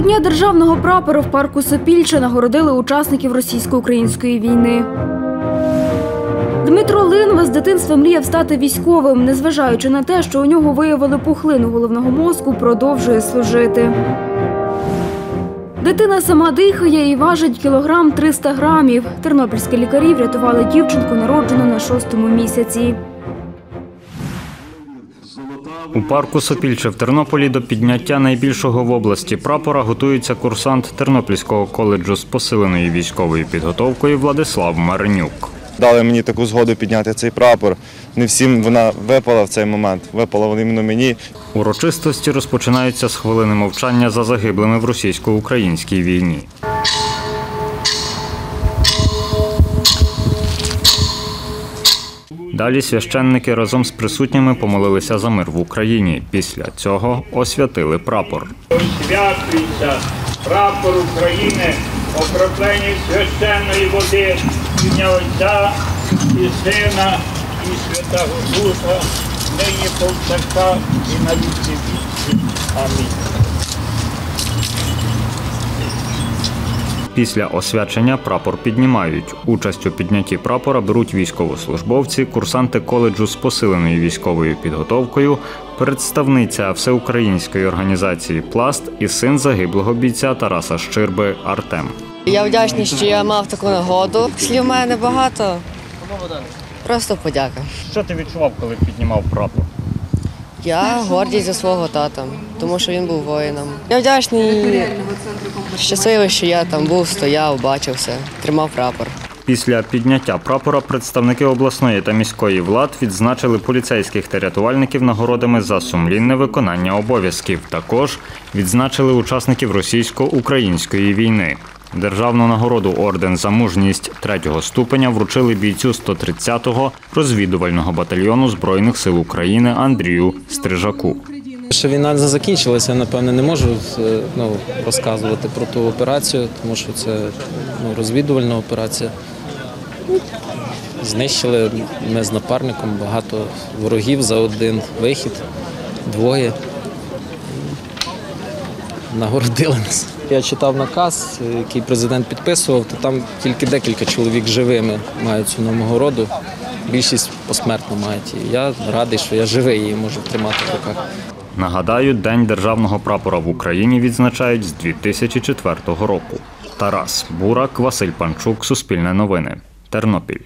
Дня державного прапора в парку Сопільче нагородили учасників російсько-української війни. Дмитро Линва з дитинства мріяв стати військовим. Незважаючи на те, що у нього виявили пухлину головного мозку, продовжує служити. Дитина сама дихає і важить кілограм 300 грамів. Тернопільські лікарі врятували дівчинку, народжену на 6-му місяці. У парку Сопільче в Тернополі до підняття найбільшого в області прапора готується курсант Тернопільського коледжу з посиленою військовою підготовкою Владислав Маринюк. Дали мені таку згоду підняти цей прапор. Не всім вона випала в цей момент, випала вона іменно мені. Урочистості розпочинаються з хвилини мовчання за загиблими в російсько-українській війні. Далі священники разом з присутніми помолилися за мир в Україні. Після цього освятили прапор. Освячується прапор України, окроплення священної води, ім'я Отця і Сина, і Святого Духа, нині повсякчас і на віки вічні. Амінь. Після освячення прапор піднімають. Участь у піднятті прапора беруть військовослужбовці, курсанти коледжу з посиленою військовою підготовкою, представниця всеукраїнської організації «Пласт» і син загиблого бійця Тараса Щирби Артем. Я вдячний, що я мав таку нагоду. Слів в мене багато. Просто подяка. Що ти відчував, коли піднімав прапор? Я гордість за свого тата, тому що він був воїном. Я вдячний, щасливий, що я там був, стояв, бачив все, тримав прапор. Після підняття прапора представники обласної та міської влад відзначили поліцейських та рятувальників нагородами за сумлінне виконання обов'язків. Також відзначили учасників російсько-української війни. Державну нагороду «Орден за мужність» 3-го ступеня вручили бійцю 130-го розвідувального батальйону Збройних сил України Андрію Стрижаку. Ще війна не закінчилася, я, напевне, не можу розказувати про ту операцію, тому що це розвідувальна операція. Знищили ми з напарником багато ворогів за один вихід, двоє. Нагородили нас. Я читав наказ, який президент підписував, то там тільки декілька чоловік живими мають цю нагороду, більшість посмертно мають. І я радий, що я живий її можу тримати в руках. Нагадаю, День державного прапора в Україні відзначають з 2004 року. Тарас Бурак, Василь Панчук, Суспільне новини, Тернопіль.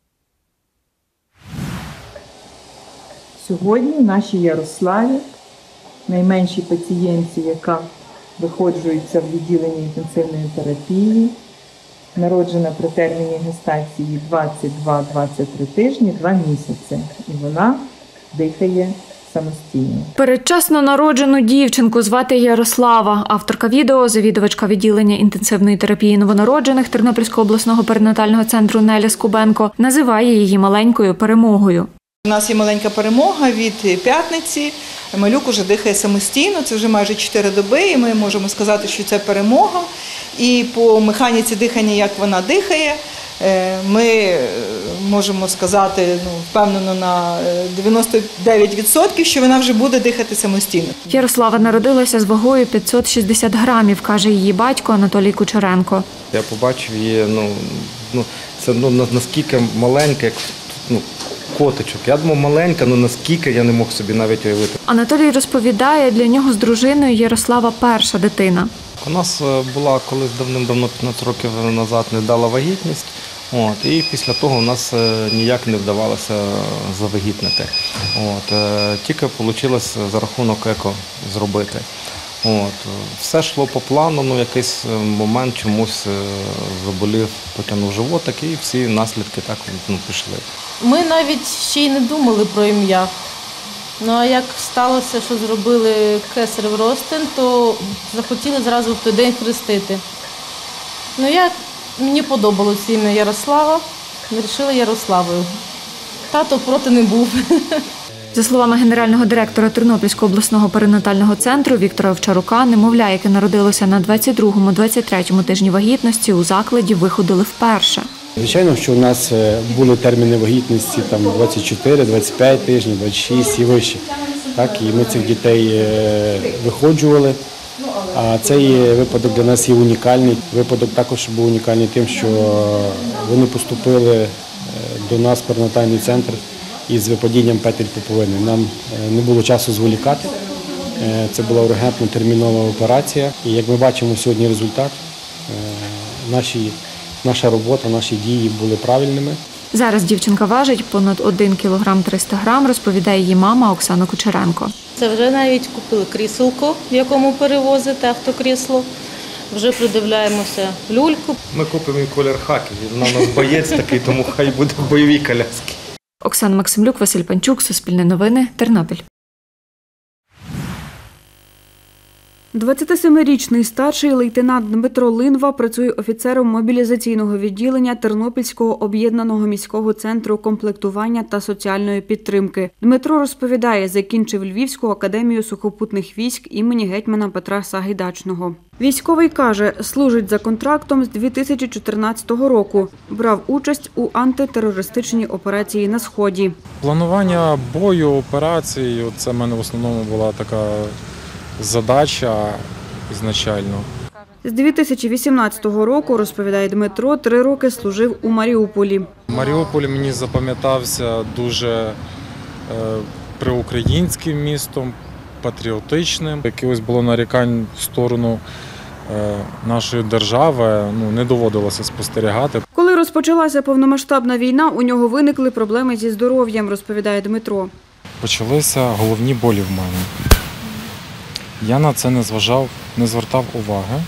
Сьогодні в нашій Ярославі найменшій пацієнтці, яка виходжується в відділенні інтенсивної терапії, народжена при терміні гестації 22-23 тижні, 2 місяці. І вона дихає самостійно. Передчасно народжену дівчинку звати Ярослава. Авторка відео, завідувачка відділення інтенсивної терапії новонароджених Тернопільського обласного перинатального центру Неля Скубенко, називає її маленькою перемогою. У нас є маленька перемога від п'ятниці. Малюк уже дихає самостійно, це вже майже 4 доби, і ми можемо сказати, що це перемога. І по механіці дихання, як вона дихає, ми можемо сказати впевнено на 99%, що вона вже буде дихати самостійно. Ярослава народилася з вагою 560 грамів, каже її батько Анатолій Кучеренко. Я побачив її, це наскільки маленька, як котичок. Я думав, маленька, але наскільки я не мог собі навіть уявити. Анатолій розповідає, для нього з дружиною Ярослава перша дитина. У нас була колись давним-давно, 15 років назад, невдала вагітність. І після того у нас ніяк не вдавалося завагітнити. Тільки вийшло за рахунок еко зробити. Все йшло по плану, якийсь момент чомусь заболів, потягнув животик і всі наслідки так пішли. Ми навіть ще й не думали про ім'я. А як сталося, що зробили кесарів розтин, то захотіли зразу в той день хрестити. Мені подобалося ім'я Ярослава, вирішили Ярославою. Тато проти не був. За словами генерального директора Тернопільського обласного перинатального центру Віктора Овчарука, немовля, яке народилося на 22-23 тижні вагітності, у закладі виходили вперше. Звичайно, що у нас були терміни вагітності 24, 25 тижнів, 26 і вище. І ми цих дітей виходжували. А цей випадок для нас є унікальний. Випадок також був унікальний тим, що вони поступили до нас в перинатальний центр із випадінням петель пуповини. Нам не було часу зволікати. Це була ургентна термінова операція. І як ми бачимо сьогодні результат, наша робота, наші дії були правильними. Зараз дівчинка важить понад 1 кілограм 300 грам, розповідає її мама Оксана Кучеренко. Це вже навіть купили кріселко, в якому перевозити автокрісло. Вже придивляємося люльку. Ми купимо колір хаки. Вона у нас боєць такий, тому хай буде в бойовій коляскі. Оксана Максимлюк, Василь Панчук, Суспільне новини, Тернопіль. 27-річний старший лейтенант Дмитро Линва працює офіцером мобілізаційного відділення Тернопільського об'єднаного міського центру комплектування та соціальної підтримки. Дмитро розповідає, закінчив Львівську академію сухопутних військ імені гетьмана Петра Сагайдачного. Військовий каже, служить за контрактом з 2014 року. Брав участь у антитерористичній операції на Сході. Планування бою, операцій – це в мене в основному була така задача ізначально. З 2018 року, розповідає Дмитро, 3 роки служив у Маріуполі. Маріуполь мені запам'ятався дуже приукраїнським містом, патріотичним. Якось було нарікань в сторону нашої держави, не доводилося спостерігати. Коли розпочалася повномасштабна війна, у нього виникли проблеми зі здоров'ям, розповідає Дмитро. Почалися головні болі в мене. Я на це не зважав, не звертав уваги,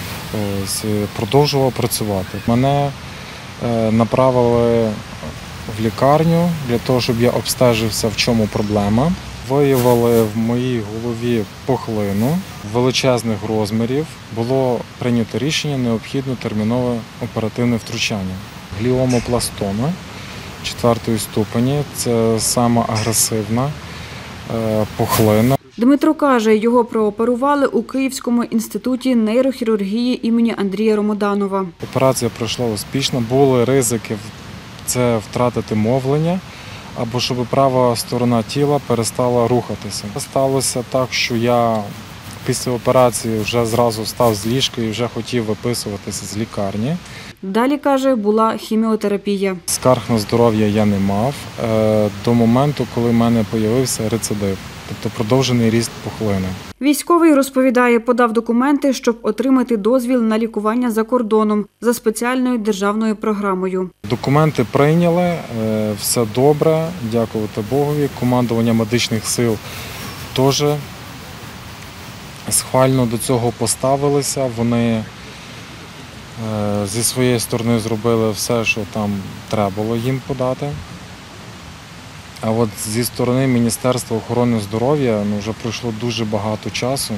продовжував працювати. Мене направили в лікарню для того, щоб я обстежився, в чому проблема. Виявили в моїй голові пухлину величезних розмірів. Було прийнято рішення, необхідно термінове оперативне втручання. Гліомопластома 4-ї ступені – це сама агресивна пухлина. Дмитро каже, його прооперували у Київському інституті нейрохірургії імені Андрія Ромоданова. Операція пройшла успішно, були ризики це втратити мовлення або щоб права сторона тіла перестала рухатися. Сталося так, що я після операції вже зразу встав з ліжка і вже хотів виписуватися з лікарні. Далі, каже, була хіміотерапія. Скарг на здоров'я я не мав до моменту, коли в мене з'явився рецидив, тобто продовжений ріст пухлини. Військовий, розповідає, подав документи, щоб отримати дозвіл на лікування за кордоном за спеціальною державною програмою. Документи прийняли, все добре, дякувати Богові. Командування медичних сил теж схвально до цього поставилися. Вони зі своєї сторони зробили все, що там треба було їм подати. А от зі сторони Міністерства охорони здоров'я вже пройшло дуже багато часу,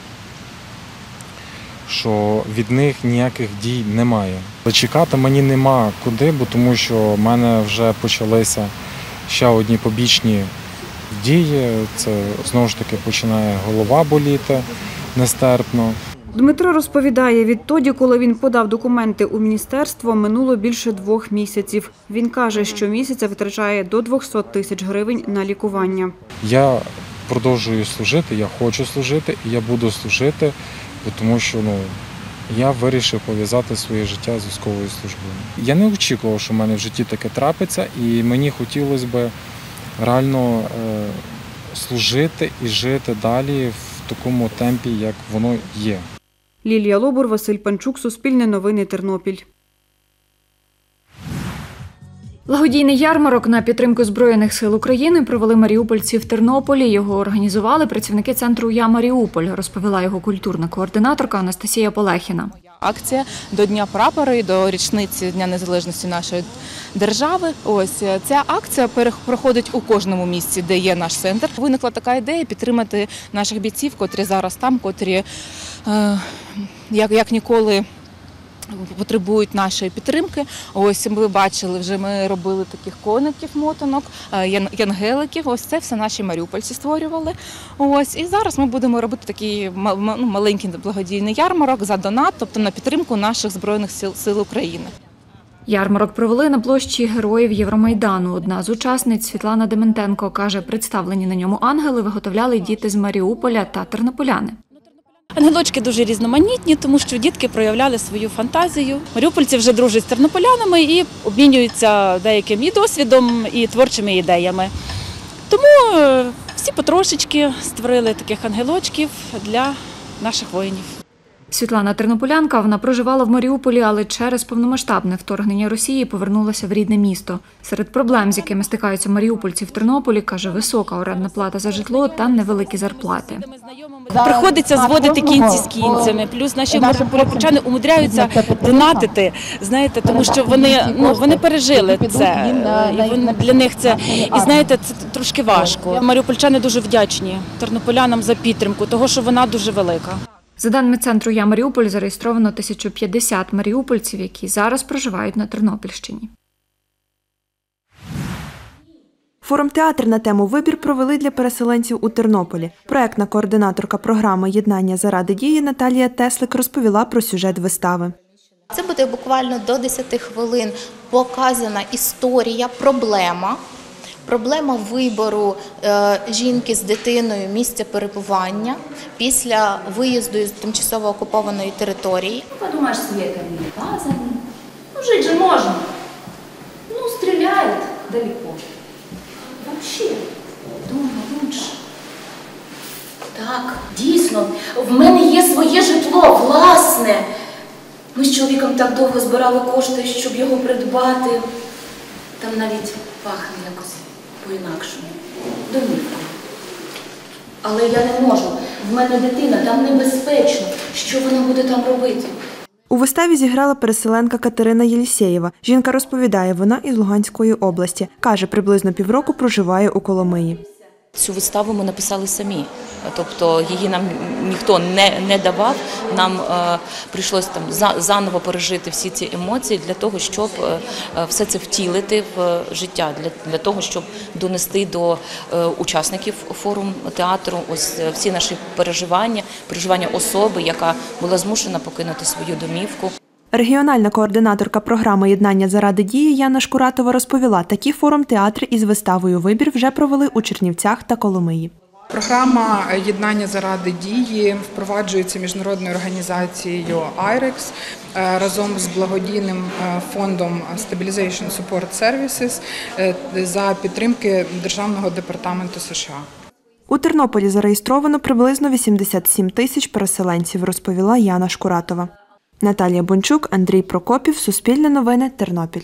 що від них ніяких дій немає. Чекати мені нема куди, тому що в мене вже почалися ще одні побічні дії. Це знову ж таки починає голова боліти нестерпно. Дмитро розповідає, відтоді, коли він подав документи у міністерство, минуло більше 2 місяців. Він каже, що місяця витрачає до 200 тисяч гривень на лікування. Я продовжую служити, я хочу служити і я буду служити, тому що я вирішив пов'язати своє життя з військовою службою. Я не очікував, що в мене в житті таке трапиться, і мені хотілося б реально служити і жити далі в такому темпі, як воно є. Лілія Лобур, Василь Панчук, Суспільне новини, Тернопіль. Благодійний ярмарок на підтримку Збройних сил України провели маріупольці в Тернополі. Його організували працівники центру «Я Маріуполь», розповіла його культурна координаторка Анастасія Полехіна. Акція до Дня прапора і до річниці Дня незалежності нашої держави. Ось ця акція проходить у кожному місці, де є наш центр. Виникла така ідея підтримати наших бійців, котрі зараз там, котрі як ніколи потребують нашої підтримки. Ось ви бачили, вже ми робили таких коників, мотанок, янгеликів. Ось це все наші маріупольці створювали. Ось і зараз ми будемо робити такий маленький благодійний ярмарок за донат, тобто на підтримку наших Збройних сил України. Ярмарок провели на площі Героїв Євромайдану. Одна з учасниць, Світлана Дементенко, каже, представлені на ньому ангели виготовляли діти з Маріуполя та тернополяни. Ангелочки дуже різноманітні, тому що дітки проявляли свою фантазію. Маріупольці вже дружать з тернополянами і обмінюються деяким і досвідом, і творчими ідеями. Тому всі потрошечки створили таких ангелочків для наших воїнів. Світлана тернополянка, вона проживала в Маріуполі, але через повномасштабне вторгнення Росії повернулася в рідне місто. Серед проблем, з якими стикаються маріупольці в Тернополі, каже, висока орендна плата за житло та невеликі зарплати. Приходиться зводити кінці з кінцями, плюс наші маріупольчани умудряються донатити, знаєте, тому що вони пережили це, і для них це, і знаєте, це трошки важко. Маріупольчани дуже вдячні тернополянам за підтримку, того, що вона дуже велика. За даними центру «Я Маріуполь» зареєстровано 1050 маріупольців, які зараз проживають на Тернопільщині. Форум-театр на тему «Вибір» провели для переселенців у Тернополі. Проектна координаторка програми «Єднання заради дії» Наталія Теслик розповіла про сюжет вистави. Це буде буквально до 10 хвилин показана історія, проблема вибору жінки з дитиною місця перебування після виїзду з тимчасово окупованої території. Подумаєш, Света, не база, жить же можно. Стреляет далеко. Вообще, дома лучше. Так, дійсно, в мене є своє житло, власне. Ми з чоловіком так довго збирали кошти, щоб його придбати. Там навіть пахне якось по-інакшому. Домівкою. Але я не можу. В мене дитина, там небезпечно. Що вона буде там робити? У виставі зіграла переселенка Катерина Єлісєєва. Жінка розповідає, вона із Луганської області. Каже, приблизно півроку проживає у Коломиї. Цю виставу ми написали самі, тобто її нам ніхто не давав, нам прийшлося заново пережити всі ці емоції для того, щоб все це втілити в життя, для того, щоб донести до учасників форум-театру ось всі наші переживання особи, яка була змушена покинути свою домівку. Регіональна координаторка програми «Єднання заради дії» Яна Шкуратова розповіла, такі форум-театри із виставою «Вибір» вже провели у Чернівцях та Коломиї. Програма «Єднання заради дії» впроваджується міжнародною організацією IREX разом з благодійним фондом Stabilization Support Services за підтримки Державного департаменту США. У Тернополі зареєстровано приблизно 87 тисяч переселенців, розповіла Яна Шкуратова. Наталія Бончук, Андрій Прокопів, Суспільне новини, Тернопіль.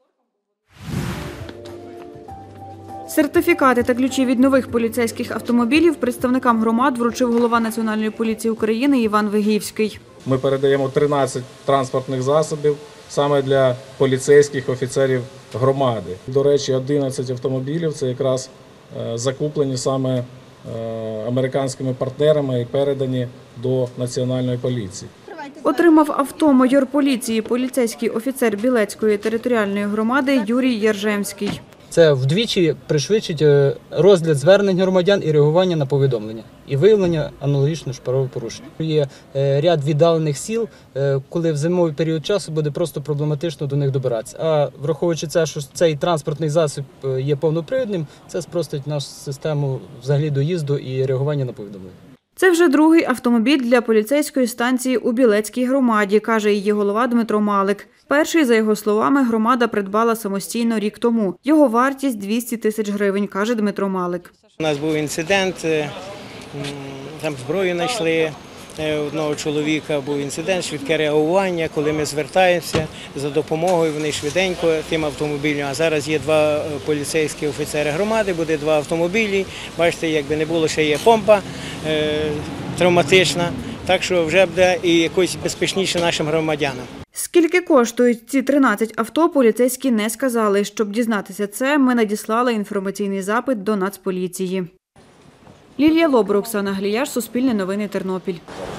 Сертифікати та ключі від нових поліцейських автомобілів представникам громад вручив голова Національної поліції України Іван Вигівський. Ми передаємо 13 транспортних засобів саме для поліцейських офіцерів громади. До речі, 11 автомобілів – це якраз закуплені саме американськими партнерами і передані до Національної поліції. Отримав авто майор поліції, поліцейський офіцер Білецької територіальної громади Юрій Єржемський. Це вдвічі пришвидшить розгляд звернень громадян і реагування на повідомлення, і виявлення аналогічних правопорушень. Є ряд віддалених сіл, коли в зимовий період часу буде просто проблематично до них добиратися. А враховуючи це, що цей транспортний засіб є повнопривідним, це спростить нашу систему взагалі доїзду і реагування на повідомлення. Це вже другий автомобіль для поліцейської станції у Білецькій громаді, каже її голова Дмитро Малик. Перший, за його словами, громада придбала самостійно рік тому. Його вартість – 200 тисяч гривень, каже Дмитро Малик. У нас був інцидент, там зброю знайшли одного чоловіка, був інцидент, швидке реагування, коли ми звертаємося за допомогою, вони швиденько тим автомобілем. А зараз є 2 поліцейські офіцери громади, буде 2 автомобілі. Бачите, якби не було, ще є помпа травматична, так що вже буде і якось безпечніше нашим громадянам. Скільки коштують ці 13 авто, поліцейські не сказали. Щоб дізнатися це, ми надіслали інформаційний запит до Нацполіції. Лілія Лобур, Оксана Гліяш, Суспільне новини, Тернопіль.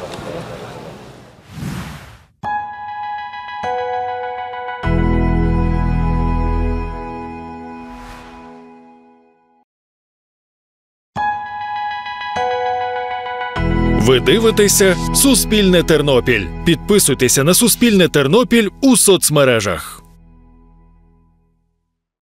Ви дивитеся «Суспільне Тернопіль». Підписуйтеся на «Суспільне Тернопіль» у соцмережах.